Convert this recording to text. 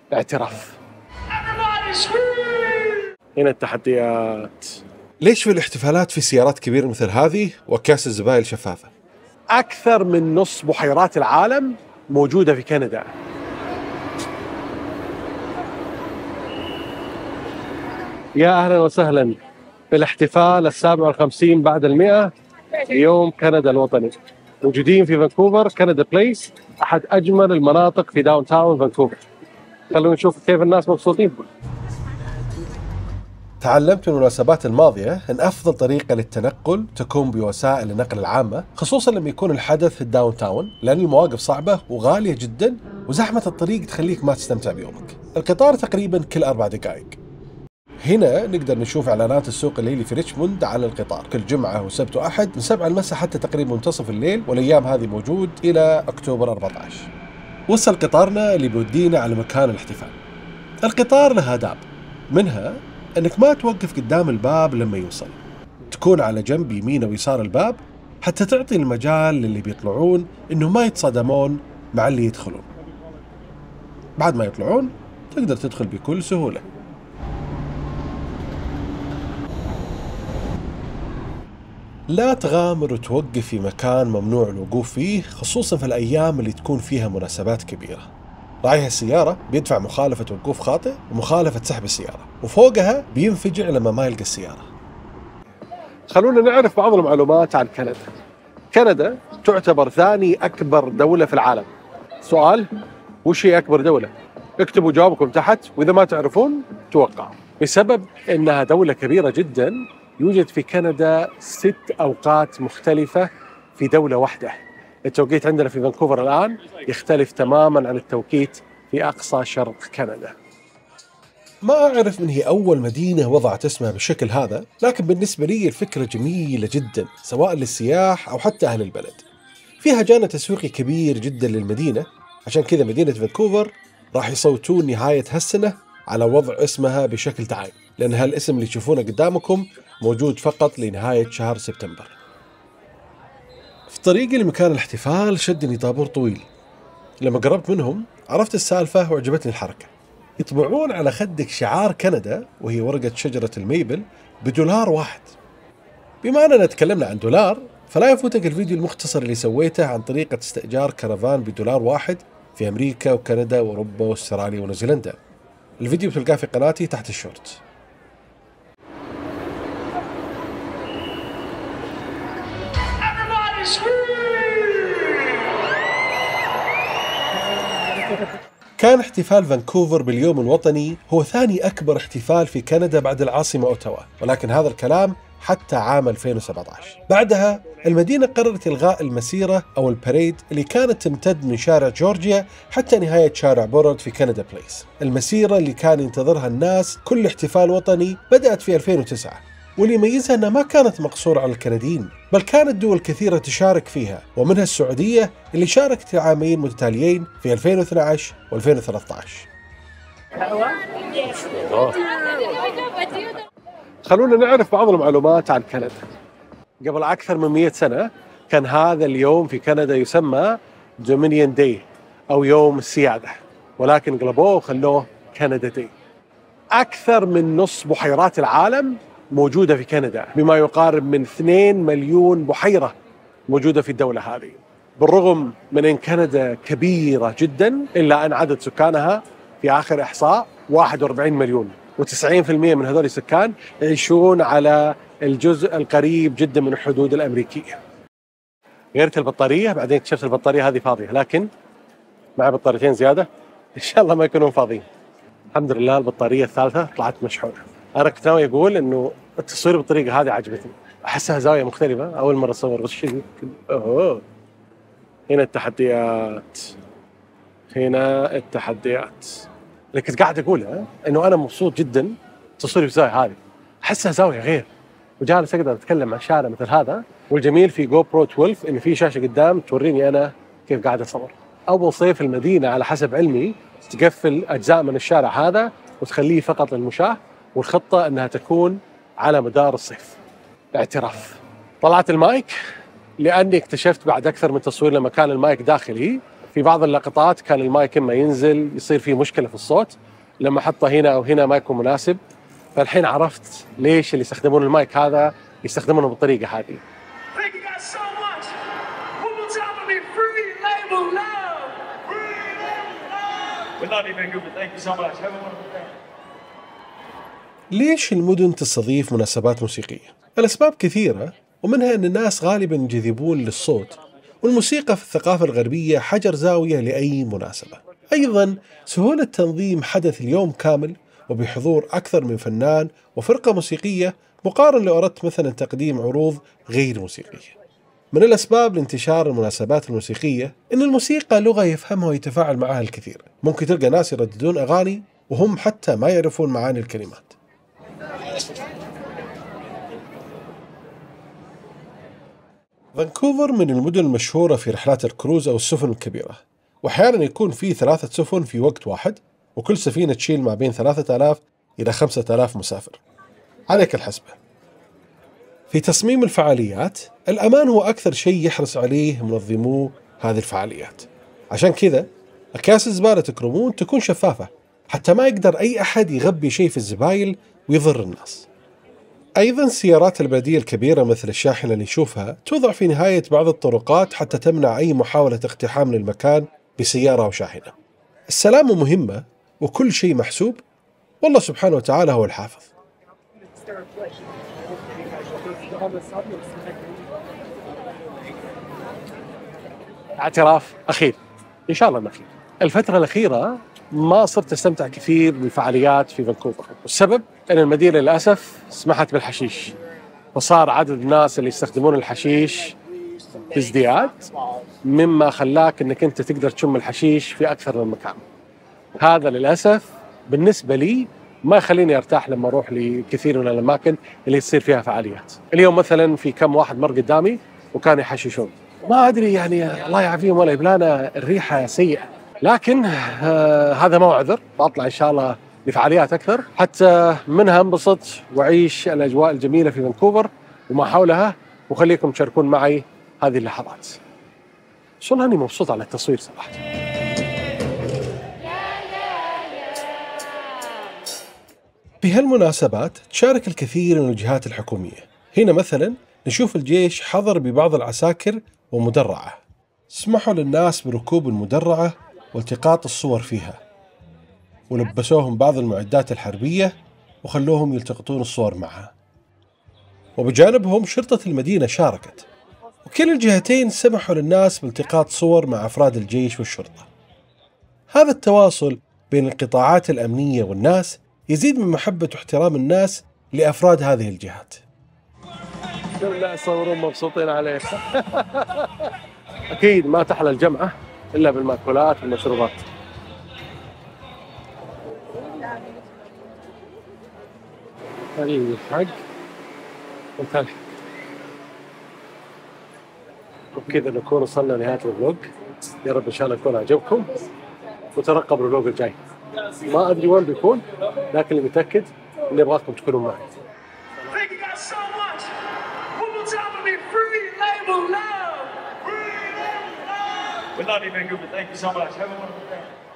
اعتراف. هنا التحديات. ليش في الاحتفالات في سيارات كبيرة مثل هذه وأكياس الزبائن شفافة؟ أكثر من نص بحيرات العالم موجودة في كندا. يا أهلا وسهلا في الاحتفال 57 بعد 100 يوم كندا الوطني. موجودين في فانكوفر، كندا بليس، أحد أجمل المناطق في داون تاون فانكوفر. خلونا نشوف كيف الناس مبسوطين. تعلمت من المناسبات الماضية أن أفضل طريقة للتنقل تكون بوسائل النقل العامة، خصوصا لما يكون الحدث في الداون تاون، لأن المواقف صعبة وغالية جدا وزحمة الطريق تخليك ما تستمتع بيومك. القطار تقريبا كل 4 دقائق. هنا نقدر نشوف إعلانات السوق الليلي في ريتشموند على القطار كل جمعة وسبت وأحد من 7 المساء حتى تقريبا منتصف الليل، والأيام هذه موجود إلى أكتوبر 14. وصل قطارنا اللي بيودينا على مكان الاحتفال. القطار له آداب، منها أنك ما توقف قدام الباب لما يوصل، تكون على جنب يمين ويسار الباب حتى تعطي المجال للي بيطلعون إنه ما يتصادمون مع اللي يدخلون. بعد ما يطلعون تقدر تدخل بكل سهولة. لا تغامر وتوقف في مكان ممنوع الوقوف فيه، خصوصا في الأيام اللي تكون فيها مناسبات كبيرة. راعي السيارة بيدفع مخالفة وقوف خاطئ ومخالفة سحب السيارة، وفوقها بينفجع لما ما يلقى السيارة. خلونا نعرف بعض المعلومات عن كندا. كندا تعتبر ثاني أكبر دولة في العالم. سؤال: وش هي أكبر دولة؟ اكتبوا جوابكم تحت، وإذا ما تعرفون توقعوا. بسبب أنها دولة كبيرة جدا يوجد في كندا 6 أوقات مختلفة في دولة واحدة. التوقيت عندنا في فانكوفر الآن يختلف تماما عن التوقيت في أقصى شرق كندا. ما أعرف من هي أول مدينة وضعت اسمها بالشكل هذا، لكن بالنسبة لي الفكرة جميلة جدا سواء للسياح أو حتى أهل البلد. فيها جانب تسويقي كبير جدا للمدينة، عشان كذا مدينة فانكوفر راح يصوتون نهاية هالسنة على وضع اسمها بشكل تعاين، لأن هالاسم اللي تشوفونه قدامكم موجود فقط لنهاية شهر سبتمبر. في طريقي لمكان الاحتفال شدني طابور طويل. لما قربت منهم عرفت السالفة وعجبتني الحركة. يطبعون على خدك شعار كندا وهي ورقة شجرة الميبل $1. بما أننا تكلمنا عن دولار، فلا يفوتك الفيديو المختصر اللي سويته عن طريقة استئجار كرفان $1 في أمريكا وكندا وأوروبا واستراليا ونيوزيلندا. الفيديو بتلقاه في قناتي تحت الشورت. كان احتفال فانكوفر باليوم الوطني هو ثاني أكبر احتفال في كندا بعد العاصمة أوتاوا، ولكن هذا الكلام حتى عام 2017. بعدها المدينة قررت إلغاء المسيرة أو الباريد اللي كانت تمتد من شارع جورجيا حتى نهاية شارع بورود في كندا بليس. المسيرة اللي كان ينتظرها الناس كل احتفال وطني بدأت في 2009، واللي يميزها أنها ما كانت مقصورة على الكنديين، بل كانت دول كثيرة تشارك فيها، ومنها السعودية اللي شاركت عامين متتاليين في 2012 و2013. خلونا نعرف بعض المعلومات عن كندا. قبل أكثر من 100 سنة كان هذا اليوم في كندا يسمى دومينيون داي أو يوم السيادة، ولكن قلبوه وخلوه كندا داي. أكثر من نص بحيرات العالم موجودة في كندا، بما يقارب من 2 مليون بحيرة موجودة في الدولة هذه. بالرغم من أن كندا كبيرة جدا، إلا أن عدد سكانها في آخر إحصاء 41 مليون، و90% من هذول السكان يعيشون على الجزء القريب جدا من الحدود الأمريكية. غيرت البطارية، بعدين اكتشفت البطارية هذه فاضية، لكن مع بطاريتين زيادة إن شاء الله ما يكونون فاضيين. الحمد لله البطارية الثالثة طلعت مشحونة. أنا كنت ناوي أقول إنه التصوير بالطريقة هذه عجبتني، أحسها زاوية مختلفة، أول مرة أصور بس شيء. هنا التحديات، هنا التحديات اللي كنت قاعد أقولها، إنه أنا مبسوط جدا تصويري في الزاوية هذه، أحسها زاوية غير، وجالس أقدر أتكلم عن شارع مثل هذا. والجميل في جو برو 12 إن في شاشة قدام توريني أنا كيف قاعد أصور. أول صيف المدينة على حسب علمي تقفل أجزاء من الشارع هذا وتخليه فقط للمشاة، والخطة أنها تكون على مدار الصيف. اعتراف. طلعت المايك لأني اكتشفت بعد أكثر من تصوير لما كان المايك داخلي في بعض اللقطات كان المايك اما ينزل يصير فيه مشكله في الصوت، لما حطه هنا او هنا ما يكون مناسب. فالحين عرفت ليش اللي يستخدمون المايك هذا يستخدمونه بالطريقه هذه. ليش المدن تستضيف مناسبات موسيقية؟ الأسباب كثيرة، ومنها أن الناس غالباً ينجذبون للصوت، والموسيقى في الثقافة الغربية حجر زاوية لأي مناسبة. أيضاً سهولة تنظيم حدث اليوم كامل وبحضور أكثر من فنان وفرقة موسيقية مقارن لو أردت مثلاً تقديم عروض غير موسيقية. من الأسباب لانتشار المناسبات الموسيقية إن الموسيقى لغة يفهمها ويتفاعل معها الكثير. ممكن تلقى ناس يرددون أغاني وهم حتى ما يعرفون معاني الكلمات. فانكوفر من المدن المشهورة في رحلات الكروز أو السفن الكبيرة، وأحيانا يكون في 3 سفن في وقت واحد، وكل سفينة تشيل ما بين 3000 إلى 5000 مسافر. عليك الحسبة. في تصميم الفعاليات الأمان هو أكثر شيء يحرص عليه منظمو هذه الفعاليات، عشان كذا أكياس الزبالة تكرمون تكون شفافة حتى ما يقدر أي أحد يغبي شيء في الزبايل ويضر الناس. أيضاً السيارات البلدية الكبيرة مثل الشاحنة اللي نشوفها توضع في نهاية بعض الطرقات حتى تمنع أي محاولة اقتحام للمكان بسيارة أو شاحنة. السلامة مهمة وكل شيء محسوب، والله سبحانه وتعالى هو الحافظ. اعتراف أخير، إن شاء الله أخير. الفترة الأخيرة ما صرت أستمتع كثير بالفعاليات في فانكوفر، والسبب أن المدينة للأسف سمحت بالحشيش، وصار عدد الناس اللي يستخدمون الحشيش بازدياد، مما خلاك أنك أنت تقدر تشم الحشيش في أكثر من مكان. هذا للأسف بالنسبة لي ما يخليني أرتاح لما أروح لكثير من الأماكن اللي تصير فيها فعاليات. اليوم مثلا في كم واحد مر قدامي وكانوا يحششون، ما أدري يعني الله يعافيهم ولا يبلانا، الريحة سيئة. لكن هذا ما هو عذر، بطلع إن شاء الله لفعاليات أكثر حتى منها انبسط وعيش الأجواء الجميلة في فانكوفر وما حولها، وخليكم تشاركون معي هذه اللحظات. والله أني مبسوط على التصوير صراحة. في هالمناسبات تشارك الكثير من الجهات الحكومية. هنا مثلا نشوف الجيش حضر ببعض العساكر ومدرعة، سمحوا للناس بركوب المدرعة والتقاط الصور فيها، ولبسوهم بعض المعدات الحربية وخلوهم يلتقطون الصور معها. وبجانبهم شرطة المدينة شاركت، وكل الجهتين سمحوا للناس بالتقاط صور مع أفراد الجيش والشرطة. هذا التواصل بين القطاعات الأمنية والناس يزيد من محبة واحترام الناس لأفراد هذه الجهات. لا يصورون مبسوطين عليه. أكيد ما تحلى الجمعة إلا بالمأكولات والمشروبات. الحق وتلحق. وبكذا نكون وصلنا لنهاية الفلوج. يا رب إن شاء الله يكون عجبكم، وترقبوا الفلوج الجاي. ما أدري وين بيكون، لكن اللي متأكد إني أبغاكم تكونوا معي. We love you, Vancouver. Thank you so much. Have a wonderful day.